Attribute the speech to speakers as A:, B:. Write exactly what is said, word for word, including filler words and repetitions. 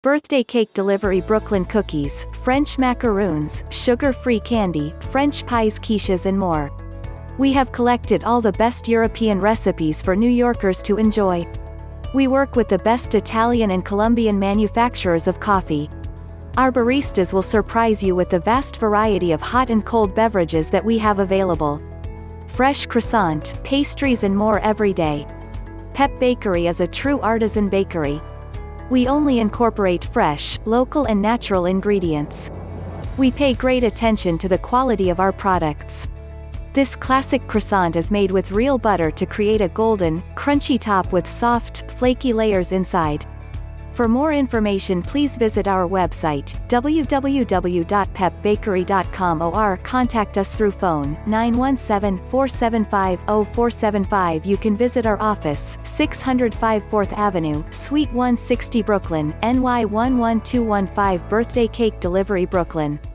A: Birthday cake delivery Brooklyn cookies, French macaroons, sugar-free candy, French pies quiches and more. We have collected all the best European recipes for New Yorkers to enjoy. We work with the best Italian and Colombian manufacturers of coffee. Our baristas will surprise you with the vast variety of hot and cold beverages that we have available. Fresh croissant, pastries and more every day. Pep Bakery is a true artisan bakery. We only incorporate fresh, local and natural ingredients. We pay great attention to the quality of our products. This classic croissant is made with real butter to create a golden, crunchy top with soft, flaky layers inside. For more information, please visit our website, w w w dot pep bakery dot com, or contact us through phone, nine one seven, four seven five, zero four seven five. You can visit our office, six oh five fourth Avenue, Suite one sixty Brooklyn, N Y one one two one five. Birthday Cake Delivery Brooklyn.